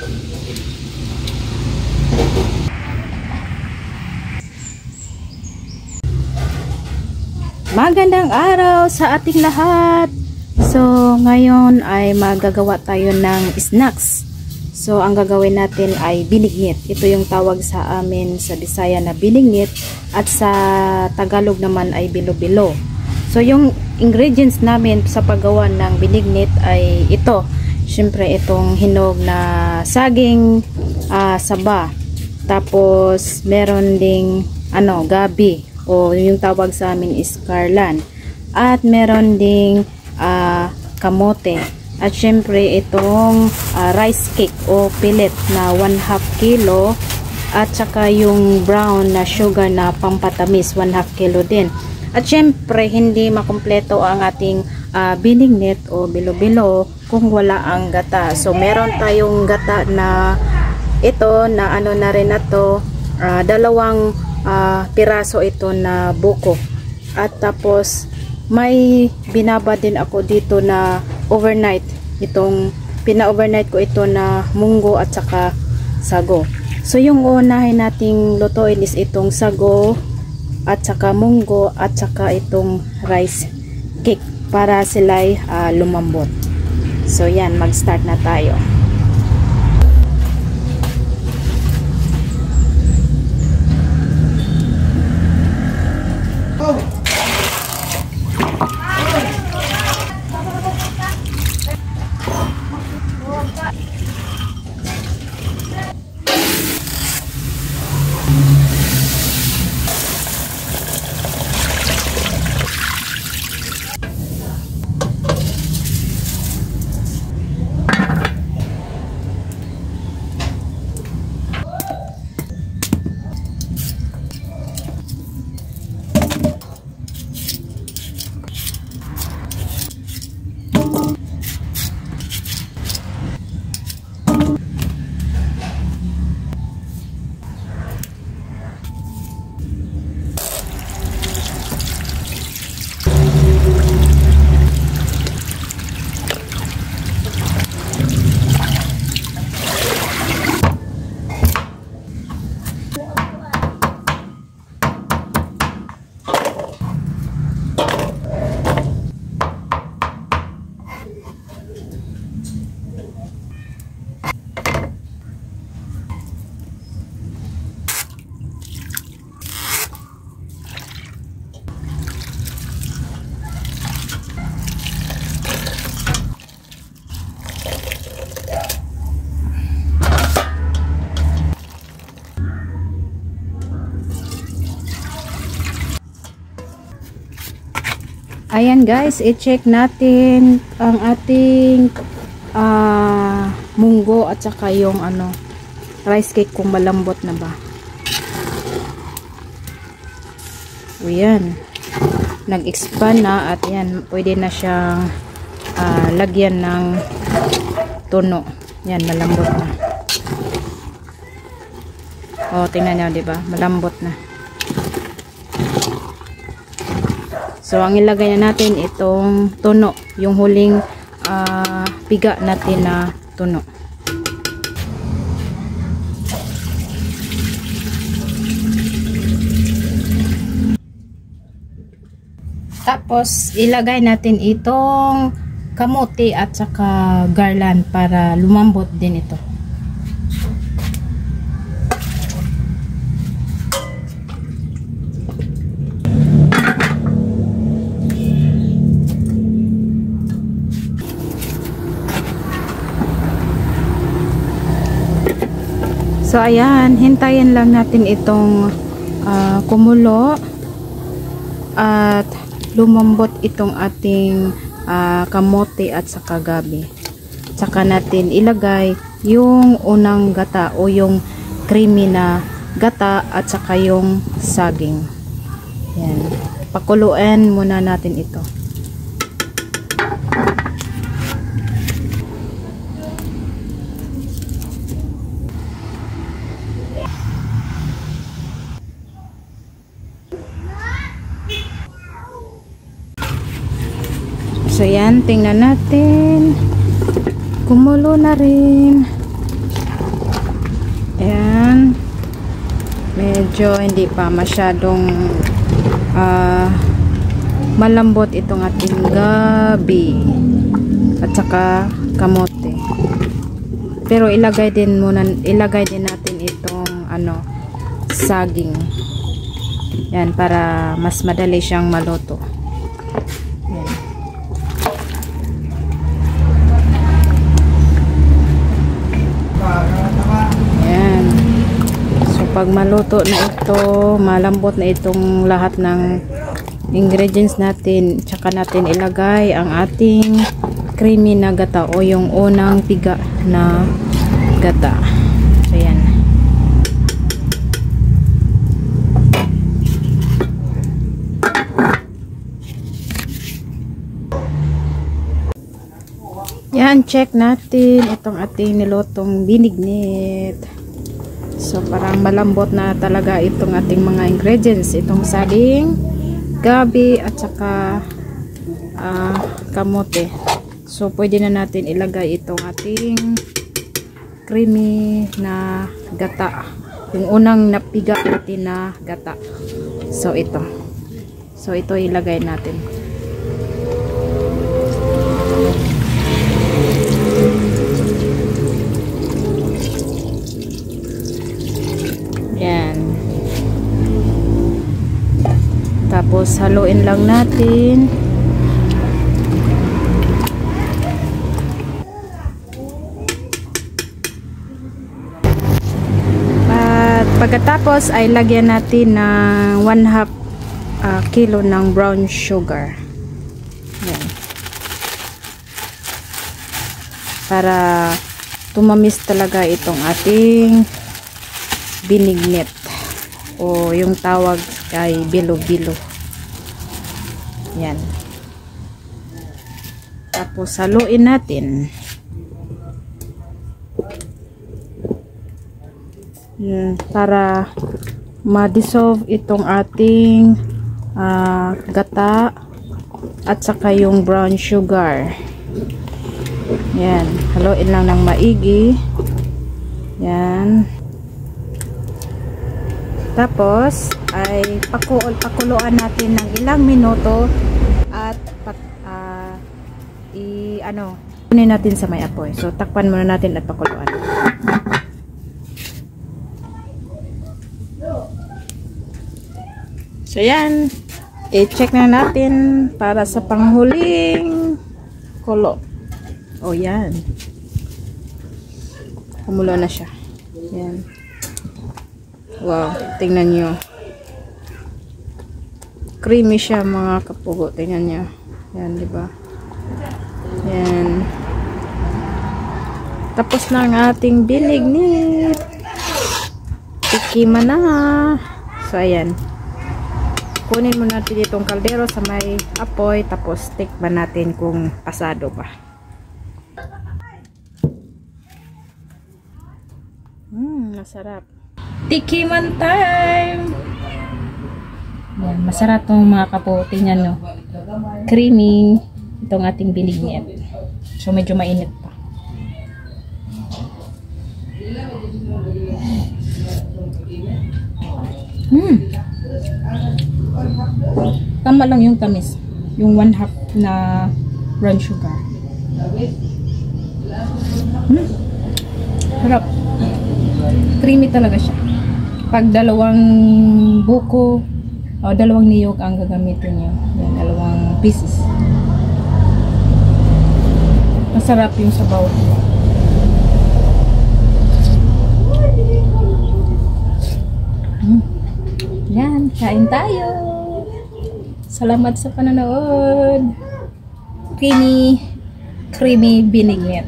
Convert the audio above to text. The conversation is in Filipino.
Magandang araw sa ating lahat. So, ngayon ay magagawa tayo ng snacks. So, ang gagawin natin ay binignit. Ito yung tawag sa amin sa Bisaya na binignit at sa Tagalog naman ay bilo-bilo. So, yung ingredients namin sa paggawa ng binignit ay ito. Siyempre, itong hinog na saging, saba. Tapos, meron ding gabi. O yung tawag sa amin is karlan. At meron ding kamote. At syempre itong rice cake o pellet na 1/2 kilo. At saka yung brown na sugar na pampatamis 1/2 kilo din. At syempre hindi makumpleto ang ating binignit o bilo-bilo kung wala ang gata. So meron tayong gata na ito na na rin na to. Dalawang piraso ito na buko. At tapos may binaba din ako dito na overnight. Itong pina-overnight ko ito na munggo at saka sago. So yung unahin nating lutuin is itong sago at saka munggo at saka itong rice cake para sila'y lumambot. So yan, mag-start na tayo. Ayan guys, i-check natin ang ating munggo at saka yung rice cake kung malambot na ba. O yan, nag-expand na at yan, pwede na siyang lagyan ng tuno. Yan, malambot na. O, tingnan nyo, diba? Malambot na. So, ang ilagay na natin itong tuno, yung huling piga natin na tuno. Tapos, ilagay natin itong kamote at saka garland para lumambot din ito. So ayan, hintayin lang natin itong kumulo at lumambot itong ating kamote at saka gabi. Saka natin ilagay yung unang gata o yung creamy na gata at saka yung saging. Yan. Pakuluan muna natin ito. So yan, tingnan natin. Kumulo na rin. medyo hindi pa masyadong malambot itong ating gabi at saka kamote. Pero ilagay din natin itong saging. Yan, para mas madali siyang maluto. Yan. Yan. So pag maluto na ito, malambot na itong lahat ng ingredients natin, tsaka natin ilagay ang ating creamy na gata o yung unang piga na gata. So yan. Yan, check natin itong ating nilutong binignit. So parang malambot na talaga itong ating mga ingredients, itong saging, gabi at saka kamote. So pwede na natin ilagay itong ating creamy na gata, yung unang napiga natin na gata. So ito ilagay natin. Yan. Tapos haluin lang natin. At pagkatapos ay lagyan natin ng 1/2 kilo ng brown sugar. Yan. Para tumamis talaga itong ating binignit o yung tawag ay bilo-bilo. Yan. Tapos haluin natin. Yan, para ma-dissolve itong ating gata at saka yung brown sugar. Yan, haluin lang ng maigi. Yan. Tapos ay pakuluan natin ng ilang minuto at kunin natin sa may apoy. So takpan muna natin at pakuluan. So yan, i-check na natin para sa panghuling kulo. Oh yan, kumulo na siya. Yan. Wow, tingnan nyo. Creamy siya mga kapugo. Tingnan nyo. Yan, di ba? Yan. Tapos na ang ating binignit. Tikiman na. So, ayan. Kunin mo natin itong kaldero sa may apoy. Tapos, tikman natin kung pasado pa. Masarap. Tikiman time! Yan, masarap itong mga kaputi niya, no? Creamy itong ating binignit. So, medyo mainit pa. Tama lang yung tamis. Yung 1/2 na brown sugar. Sarap. Creamy talaga siya. Pag dalawang buko o dalawang niyog ang gagamitin niyo. Yan, dalawang pieces. Masarap yung sabaw. Yan, kain tayo. Salamat sa panonood. Creamy binignit.